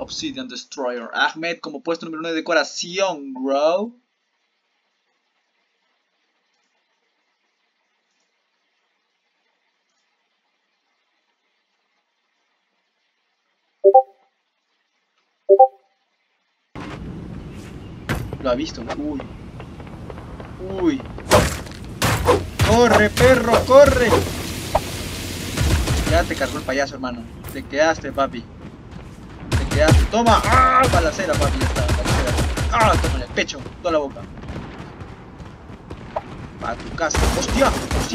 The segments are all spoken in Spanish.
Obsidian Destroyer. Ahmed como puesto número 1 de decoración, bro. Lo ha visto. Uy. Uy. ¡Corre, perro! ¡Corre! Ya te cargó el payaso, hermano. Te quedaste, papi. Te quedaste. ¡Toma! ¡Ah! Balacera, papi. Ya está. Balacera. ¡Ah! Toma en el pecho. Toda la boca. A tu casa. ¡Hostia! ¡Hostia!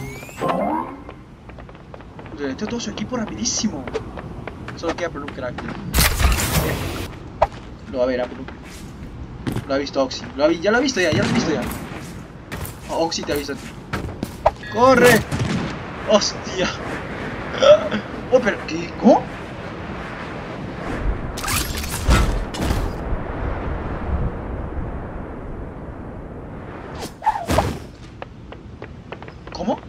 Deleteó todo su equipo rapidísimo. Solo queda por un crack. Lo va a ver, Apple. Lo ha visto Oxy. Ya lo ha visto ya. Ya lo ha visto ya. Oh, Oxy te ha visto a ti. ¡Corre! ¡Hostia! Oh, pero ¿qué? ¿Cómo? ¿Cómo?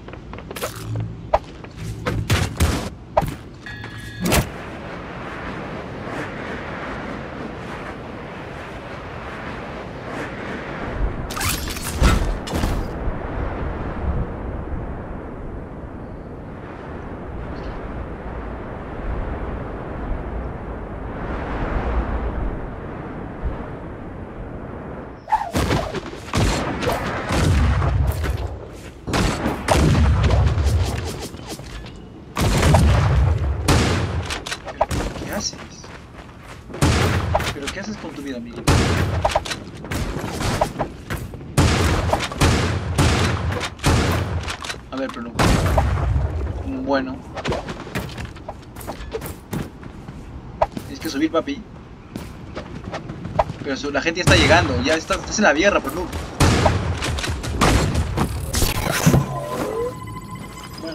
¿Pero qué haces con tu vida, amiguito? A ver, pero bueno. Tienes que subir, papi. Pero la gente ya está llegando. Ya estás en la guerra, pero bueno.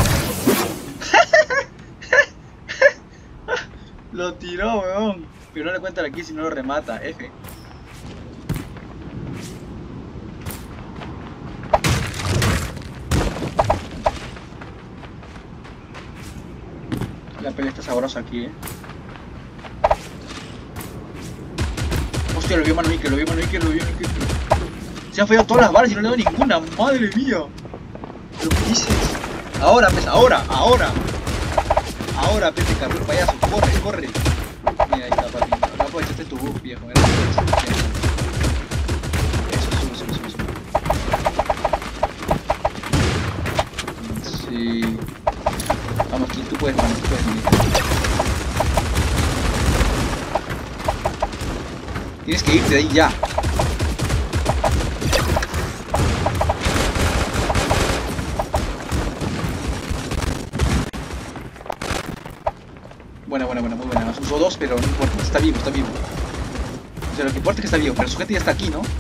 Lo tiró, weón. Pero no le cuentan aquí si no lo remata. F. La pelea está sabrosa aquí, Hostia, lo vio Manuike, Se han fallado todas las balas y no le doy ninguna. Madre mía. ¿Pero qué dices? Ahora, pues, ahora. Ahora, pete, cabrón, payaso. Corre. Mira, ahí está, papi. No aprovechaste tu buff, viejo. Eso, sube. Sí. Vamos, tú puedes, mano, Tienes que irte de ahí ya. Buena, muy buena. Nos usó dos, pero no importa, está vivo. O sea, lo que importa es que está vivo, pero su gente ya está aquí, ¿no?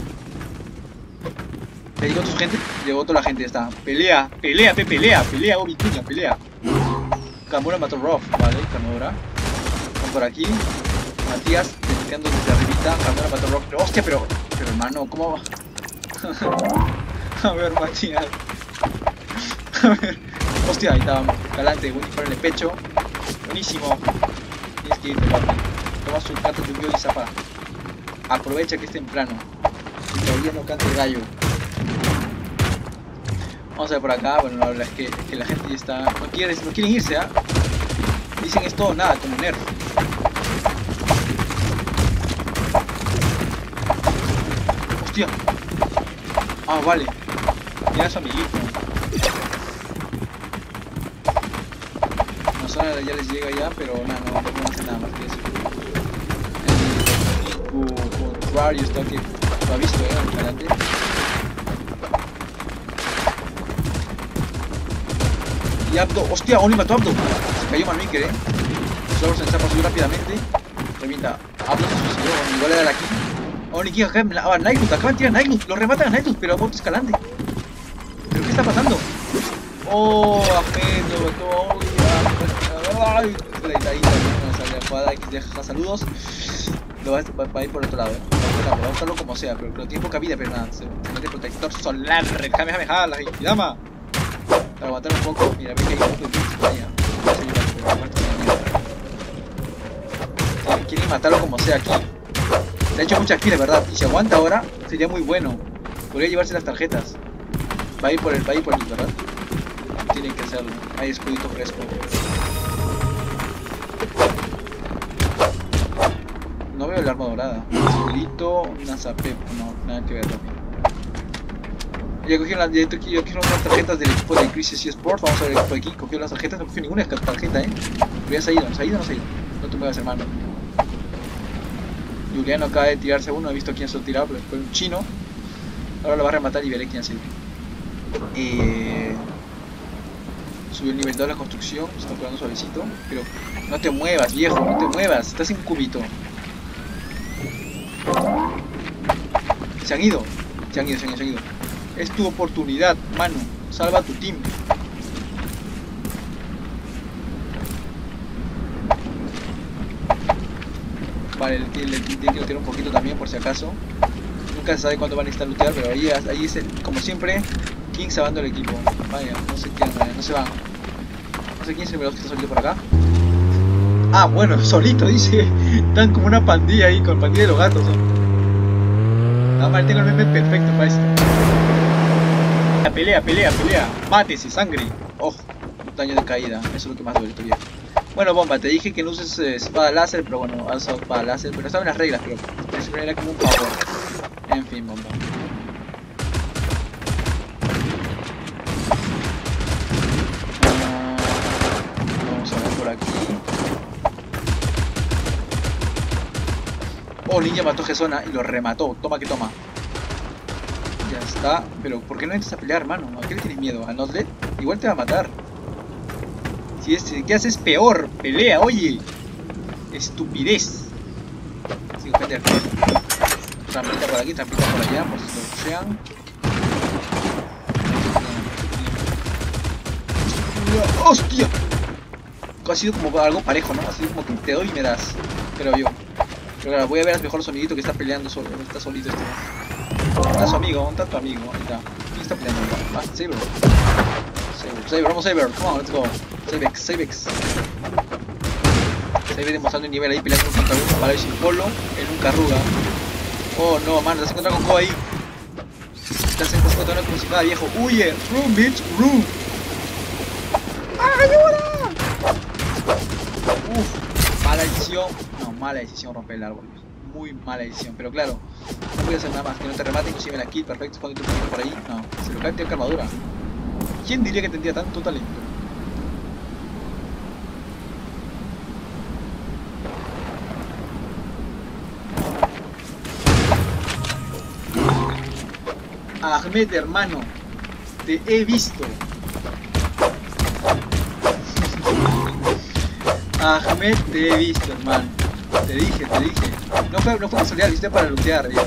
¿Ya llegó tu gente? Llegó toda la gente, ya está. Pelea, Obi, pelea. Kamura mató a Roth, vale, Kamura. Vamos por aquí. Matías, defendiendo desde arribita. Kamura mató a Roth. Pero, hostia, pero hermano, ¿cómo va? A ver, Matías. A ver. Hostia, ahí estábamos. Galante, buen disparo en el pecho. Buenísimo. Tienes que irte, papi. Toma su canto de y zapa. Aprovecha que es temprano. Y todavía no canta el gallo. Vamos a ver por acá. Bueno, la verdad es que la gente ya está. No quieren irse, Dicen es todo nada, como Nerf. Hostia. Vale. Ya es su amiguito. Ya les llega ya, pero no podemos hacer nada más que eso. Con Rario está que lo ha visto, adelante. Y Abdo, hostia, Oni mató a Abdo. Se cayó Manuike, Solo se ensapa muy rápidamente. Revienta. Abdo se suicidó, igual era aquí. Oni King acá, Nightwood, acaban de tirar Nightwood. Lo rematan a Nightwood, pero a Boto Escalante. ¿Pero qué está pasando? Oh, Agente, lo mató. Ay, la guitarrita, no sale a jugada X, deja saludos. Lo va a ir por el otro lado, Va a buscarlo como sea, pero tiene poca vida, pero nada. Se mete protector solar, Kamehameha, la Genkidama. Para aguantar un poco, mira, ve que hay un poco de Quieren matarlo como sea aquí. Se ha hecho muchas kills, ¿verdad? Y si aguanta ahora, sería muy bueno. Podría llevarse las tarjetas. Va a ir por el ¿verdad? Tienen que hacerlo. Hay escudito fresco. No veo el arma dorada. Escudito, una zapep. No, nada que ver también. Ya cogieron yo quiero unas tarjetas del equipo de Crisis eSports. Vamos a ver el equipo de aquí. Cogió las tarjetas, no cogió ninguna tarjeta, Pero ya se ha ido, ¿se ha ido o no se ha ido? No te muevas, hermano. Juliano acaba de tirarse uno, he visto quién se lo tirado, pero fue un chino. Ahora lo va a rematar y veré quién ha sido. Subió el nivel 2 de la construcción, se está jugando suavecito. Pero no te muevas, viejo, no te muevas, estás en un cubito. Se han ido. Es tu oportunidad, mano. Salva a tu team. Vale, le tiene que lootear un poquito también por si acaso. Nunca se sabe cuándo van a necesitar lootear, pero ahí es como siempre, King salvando el equipo. Vaya, no se quedan, no se van. No sé quién es el número 2 que está solito por acá. Ah, bueno, solito dice. Están como una pandilla ahí, con pandilla de los gatos, ¿no? Ah, vale, tengo el meme perfecto para esto. Pelea. Mátese, sangre. Oh, daño de caída. Eso es lo que más duele todavía. Bueno, Bomba, te dije que no uses espada láser, pero bueno, has usado espada láser. Pero estaban las reglas, pero siempre era como un favor. En fin, Bomba. Vamos a ver por aquí. Oh, Ninja mató a Gesona y lo remató. Toma que toma. Ya está. Pero ¿por qué no entras a pelear, hermano? ¿A qué le tienes miedo? ¿A Nodlet? Igual te va a matar. Si ¿qué haces peor? Pelea, oye. Estupidez. Sigo gente aquí. Trampita por aquí, trampita por allá, por si lo sean. ¡Hostia! Ha sido como algo parejo, ¿no? Ha sido como que te doy y me das. Creo yo. Pero claro, voy a ver mejor a su amiguito que está peleando solo. Está solito este. ¿Dónde está su amigo? ¿Dónde está tu amigo? Ahí está. ¿Quién está peleando? Ah, Saber. Vamos Saber. Come on, let's go. Sabex. Saber demostrando el nivel ahí, peleando uno contra uno. Para ver si Polo en un Carruga. Oh no, mano, te has encontrado con Ko ahí. Te has encontrado como si nada, viejo. Huye, room, bitch, room. ¡Ayuda! Uf, mala decisión romper el árbol. Muy mala decisión, pero claro, no voy a hacer nada más que no te remate, inclusive la kill, perfecto, cuando tú pones por ahí. No, se lo cae, tiene armadura. ¿Quién diría que tendría tanto talento? Ahmed, hermano, te he visto. Ahmed, te he visto, hermano. Te dije. No fue casualidad, lo hiciste para lootear, ya.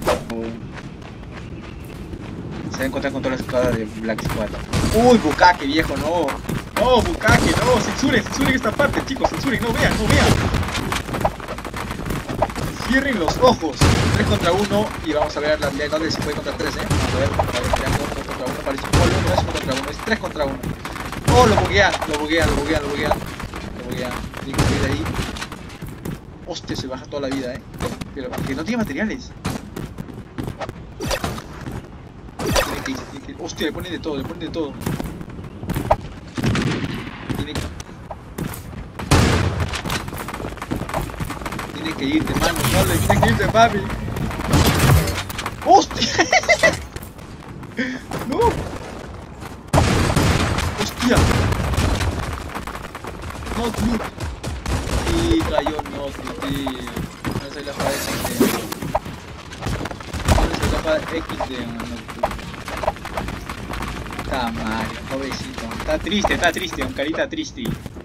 Se va a encontrar con toda la escuadra de Black Squad. Uy, Bukake, viejo, no. No, Bukake, no. Censuren esta parte, chicos. Censuren, no vean. Cierren los ojos. 3 contra 1 y vamos a ver la habilidad donde se puede contra 3, Vamos a ver, 2 contra 1, parece un polo, no es 1 contra 1, es 3 contra 1. Oh, lo buguean. Tiene que salir de ahí. Hostia, se baja toda la vida, Pero que no tiene materiales. Tiene que... Hostia, le ponen de todo. Tiene que irte, mano. No, tiene que irte, papi. ¡Hostia! ¡No! ¡Hostia! Not loot. Y cayó not loot, tío. No sé la jugada XD. No sé la jugada XD, Está mal, pobrecito. Está triste, con carita triste.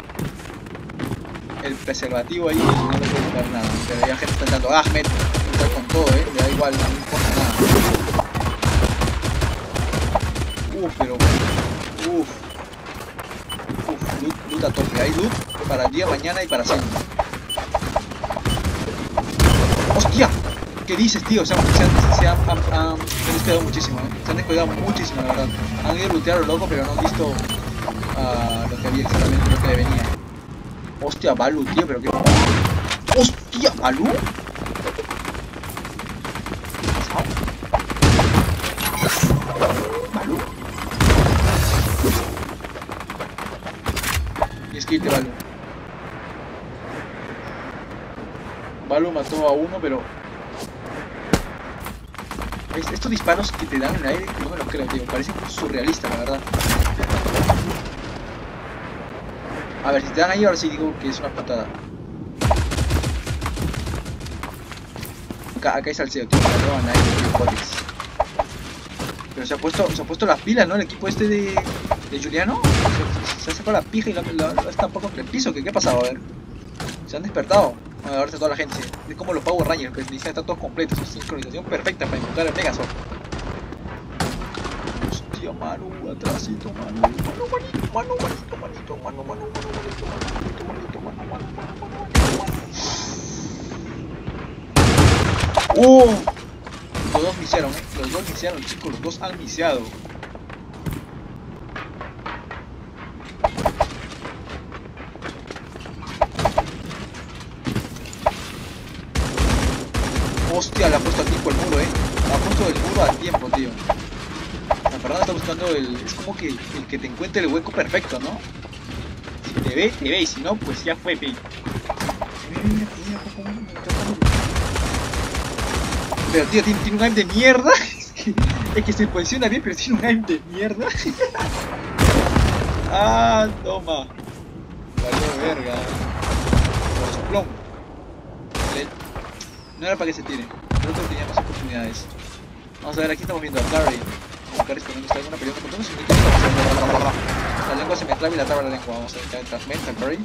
El preservativo ahí no le puede tocar nada. Pero ya gente está entrando. Ahmed está con todo, le da igual, no importa nada. Pero loot a tope. Hay loot para el día, mañana y para siempre. ¡Hostia! ¿Qué dices, tío? Se han descuidado muchísimo, Se han descuidado muchísimo, la verdad. Han ido a lootear a lo loco, pero no han visto lo que había exactamente, lo que le venía. Hostia, Balu, tío, pero qué... ¡Hostia! ¿Malú? ¿Malú? Y es que te Balú. Balú mató a uno, pero... Estos disparos que te dan en el aire, no me los creo, tío. Parecen surrealistas, la verdad. A ver, si te dan ahí, ahora sí digo que es una patada. Acá hay salseo, tío. Me roban ahí, tío, Codex. Pero se ha puesto las pilas, ¿no? El equipo este de Juliano. Se ha sacado la pija y la está un poco entre el piso. ¿Qué ha pasado? A ver. Se han despertado. A ver, ahora está toda la gente. Es como los Power Rangers, que necesitan estar todos completos. Es sincronización perfecta para invocar el Megazord. Hostia, Manu, atrásito, Manu. Los dos misiaron, los dos misiaron, chicos, los dos han misiado. Hostia, le ha puesto a tiempo el muro, le ha puesto el muro a tiempo, tío. La Fernanda está buscando el... Es como que el que te encuentre el hueco perfecto, ¿no? Si te ve, y si no, pues ya fue, pi. Pero tío, tiene un aim de mierda. Es que se posiciona bien, pero tiene un aim de mierda. Ah, toma. Valió verga. Por su plomo. No era para que se tire. Creo que tenía más oportunidades. Vamos a ver, aquí estamos viendo a Carrie. Como Carrie escondiendo está alguna pelea con todos. La lengua se me traba y la traba la lengua. Vamos a ver, fragmenta Carrie.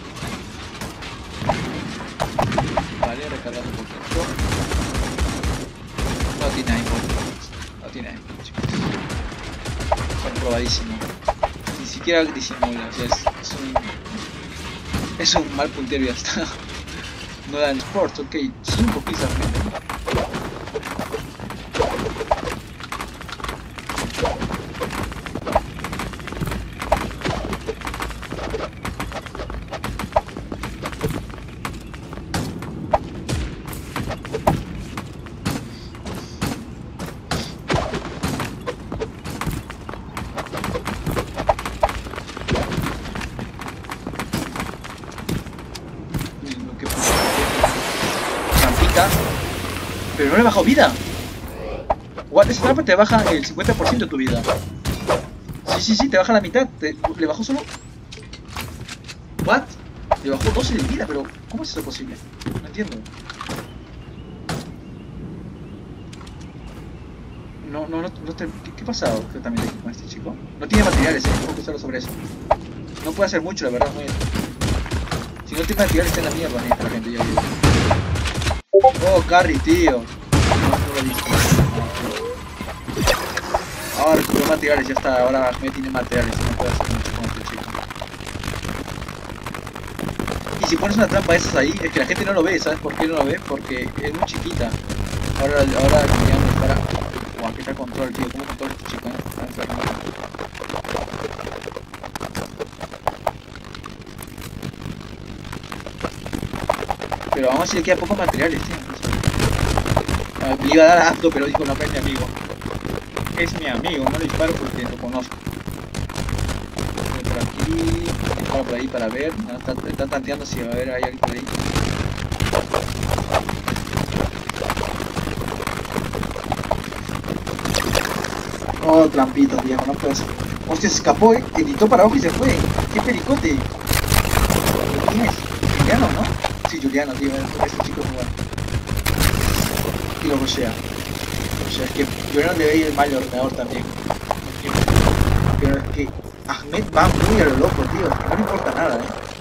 Vale, recargando un poquito. No tiene aim, no tiene aim, chicos. Comprobadísimo. Ni siquiera disimula, o sea, es un mal puntero y ya está. No dan sports, ok, 5 pizzas. Pero no le bajó vida. What? Esa trampa te baja el 50% de tu vida. Sí, te baja la mitad. ¿Le bajó solo? What? Le bajó 12 de vida, pero ¿cómo es eso posible? No entiendo. ¿Qué ha pasado exactamente con este chico? No tiene materiales, tengo que usarlo sobre eso. No puede hacer mucho, la verdad. Si no tiene materiales, está en la mierda, la gente ya vive. Oh, Carrie, tío. No lo he visto. Ahora recuperó materiales, ya está. Ahora Ahmed tiene materiales y no puede hacer mucho con este chico. Y si pones una trampa de esas ahí, es que la gente no lo ve. ¿Sabes por qué no lo ve? Porque es muy chiquita. Ahora ya no estará. Wow, aquí está el control, tío. ¿Cómo controla este chico? Pero aún así le queda pocos materiales, tío. Le iba a dar a Abdo, pero dijo, no, que es mi amigo. Es mi amigo, no le disparo porque lo conozco. Voy por aquí, disparo por ahí para ver. No, está tanteando si va a haber alguien por ahí. Oh, trampito, viejo, no puedo hacer. Hostia, se escapó, editó para abajo y se fue. ¡Qué pericote! ¿Quién es? Juliano, ¿no? Sí, Juliano, tío, este chico es muy bueno. Y lo rushea. O sea, es que Juliano debe ir mal el ordenador también. Pero es que Ahmed va muy a lo loco, tío. No le importa nada,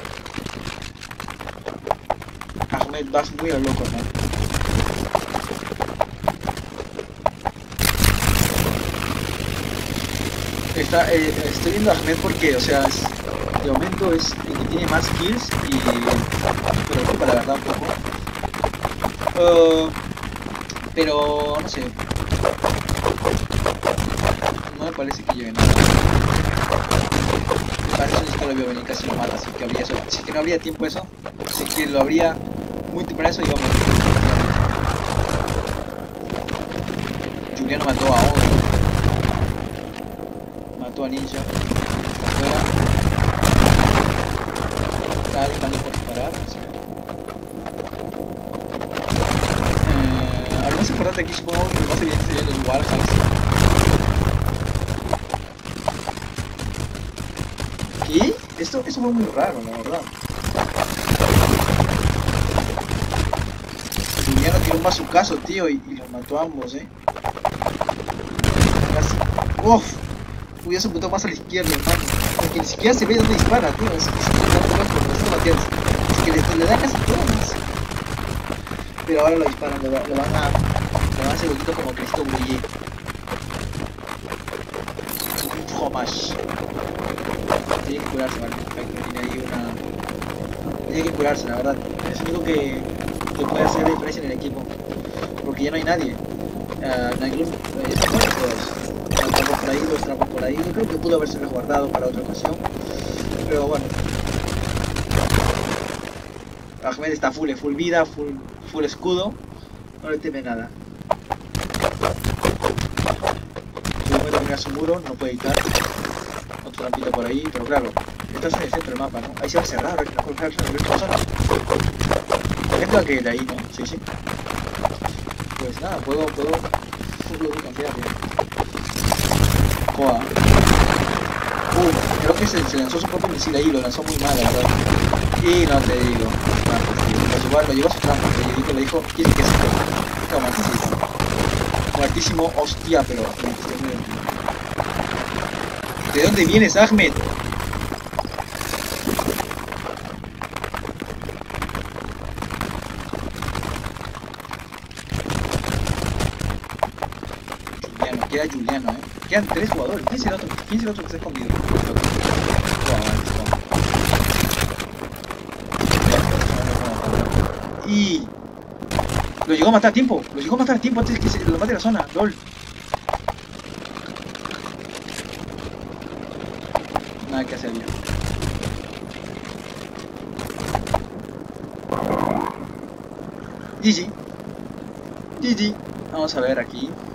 Ahmed va muy a lo loco, ¿no? Estoy viendo a Ahmed porque, o sea, de momento es el que tiene más kills y me preocupa la verdad un poco. Pero no sé, no me parece que lleve nada. Para eso sí que lo veo venir, casi lo mata, así que habría eso. Si es que no habría tiempo eso, si es que lo habría Muy temprano eso íbamos. Juliano mató a Odo. Mató a Ninja. Afuera. Está disparando por disparar. Lo más importante aquí supongo que lo más evidente serían los Warhacks. ¿Qué? Esto fue muy raro, la verdad. Juliano tiró un bazucazo, tío, y los mató a ambos, Casi. Uff. Uy, eso apuntó más a la izquierda, hermano. Porque ni siquiera se ve dónde dispara, tío. Es que le da casi todas. Pero ahora lo disparan, lo van a hacer un poquito como Cristo Brille. Un homage. Tiene que curarse, ¿vale? Tiene ahí una... Tiene que curarse, la verdad. Es lo único que puede hacer diferencia en el equipo. Porque ya no hay nadie. Nightgloom está muerto todos. Los trapos por ahí, los trapos por ahí. Yo creo que pudo haberse resguardado para otra ocasión. Pero bueno. Ahmed está full vida, full escudo. No le teme nada. Si puede terminar su muro, no puede evitar. Otro trampito por ahí, pero claro, estás en el centro del mapa, ¿no? Ahí se va a cerrar, hay que mejor el resto de zona. Esto va a caer ahí, ¿no? Sí. Pues nada, puedo cambiar, tío. Joa. Creo que se lanzó su propio misil ahí, lo lanzó muy mal, la verdad. Y no te digo. Pues igual lo llevó a su trampa, le dijo, ¿quién que se muertísimo. Muertísimo, hostia, pero... ¿De dónde vienes, Ahmed? Queda Juliano, Quedan 3 jugadores. ¿Quién es el otro? ¿Quién es el otro que está escondido? Y... Lo llegó a matar a tiempo. Lo llegó a matar a tiempo antes de que se lo mate la zona. LOL. Nada que hacer ya. GG. Vamos a ver aquí.